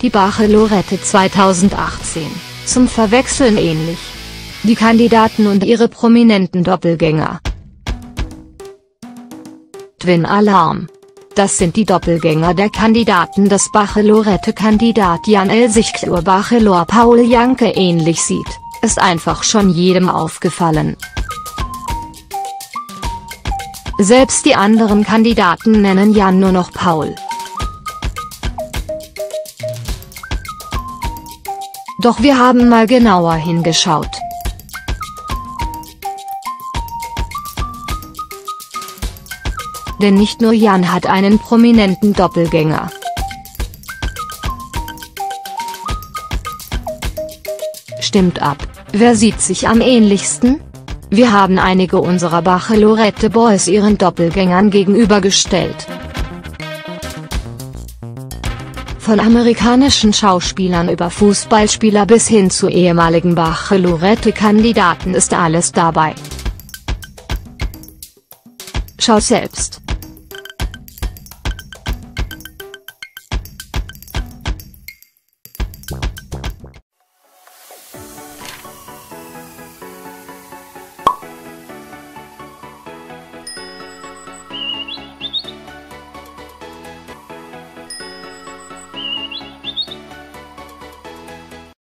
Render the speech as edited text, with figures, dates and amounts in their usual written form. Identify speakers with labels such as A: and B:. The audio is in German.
A: Die Bachelorette 2018, zum Verwechseln ähnlich. Die Kandidaten und ihre prominenten Doppelgänger. Twin Alarm. Das sind die Doppelgänger der Kandidaten, dass Bachelorette-Kandidat Jan Elsichklur Bachelor Paul Janke ähnlich sieht, ist einfach schon jedem aufgefallen. Selbst die anderen Kandidaten nennen Jan nur noch Paul. Doch wir haben mal genauer hingeschaut. Denn nicht nur Jan hat einen prominenten Doppelgänger. Stimmt ab, wer sieht sich am ähnlichsten? Wir haben einige unserer Bachelorette Boys ihren Doppelgängern gegenübergestellt. Von amerikanischen Schauspielern über Fußballspieler bis hin zu ehemaligen Bachelorette-Kandidaten ist alles dabei. Schau selbst.